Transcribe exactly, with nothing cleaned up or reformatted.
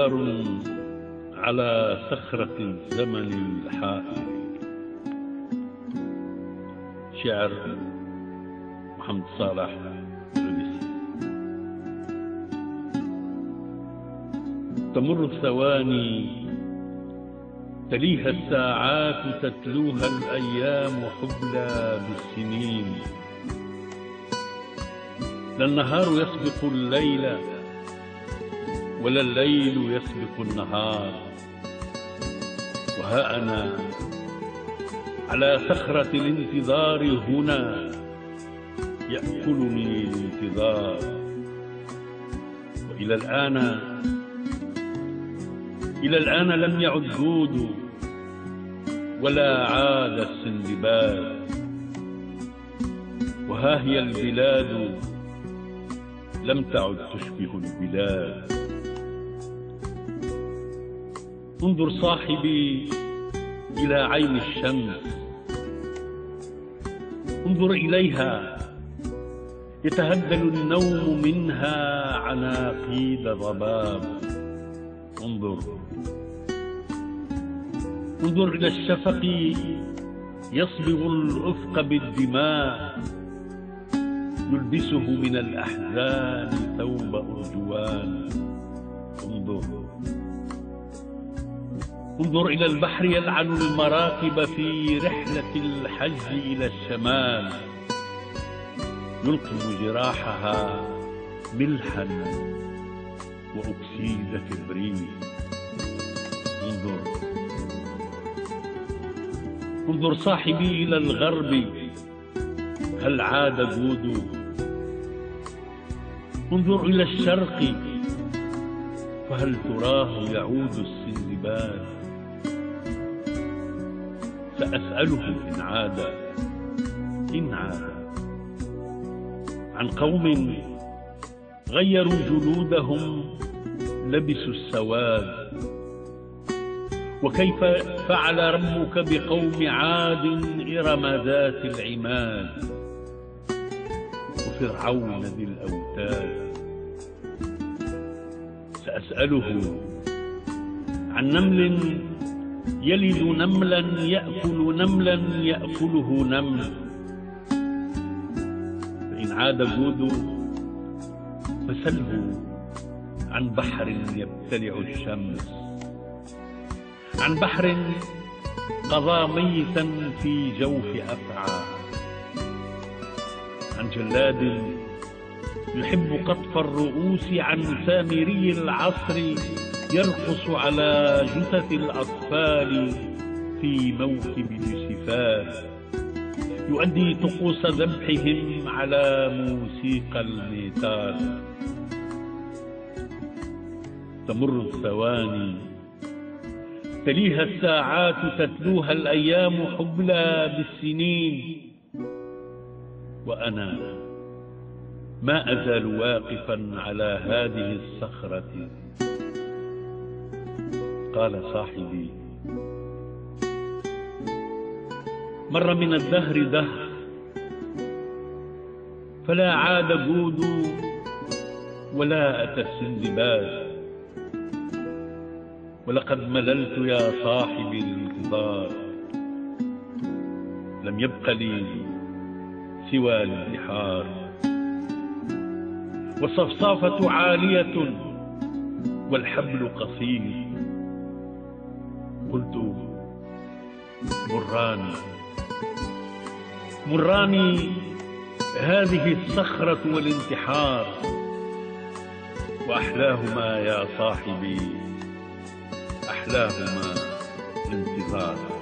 انتظار على صخرة الزمن الحائر. شعر محمد صالح العنيسي. تمر الثواني تليها الساعات تتلوها الأيام حبلى بالسنين. لا النهار يسبق الليل ولا الليل يسبق النهار، وها أنا على صخرة الانتظار هنا يأكلني الانتظار. وإلى الآن إلى الآن لم يعد جود ولا عاد السندباد، وها هي البلاد لم تعد تشبه البلاد. انظر صاحبي إلى عين الشمس، انظر إليها يتهدل النوم منها عناقيد ضباب. انظر انظر إلى الشفق يصبغ الأفق بالدماء، يلبسه من الأحزان ثوب أرجوان. انظر انظر إلى البحر يلعن المراكب في رحلة الحج إلى الشمال، يلقم جراحها ملحا وأكسيد كبريت. انظر انظر صاحبي إلى الغرب، هل عاد جود؟ انظر إلى الشرق، فهل تراه يعود السندباد؟ سأسأله إن عاد إن عاد عن قوم غيروا جلودهم لبسوا السواد، وكيف فعل ربك بقوم عاد إرم ذات العماد وفرعون ذي الأوتاد. سأسأله عن نمل يلد نملا يأكل نملا يأكله نمل، فإن عاد جود فسله عن بحر يبتلع الشمس، عن بحر قضى ميتا في جوف أفعى، عن جلاد يحب قطف الرؤوس، عن سامري العصر يرقص على جثث الأطفال في موكب يوسفات، يؤدي طقوس ذبحهم على موسيقى الميتال. تمر الثواني تليها الساعات تتلوها الأيام حبلى بالسنين، وأنا ما أزال واقفا على هذه الصخرة. قال صاحبي مر من الدهر دهر فلا عاد جود ولا أتى السندباد، ولقد مللت يا صاحبي الانتظار، لم يبق لي سوى الانتحار، والصفصافة عالية والحبل قصير. قلت مراني مراني هذه الصخرة والانتحار، وأحلاهما يا صاحبي أحلاهما الانتظار.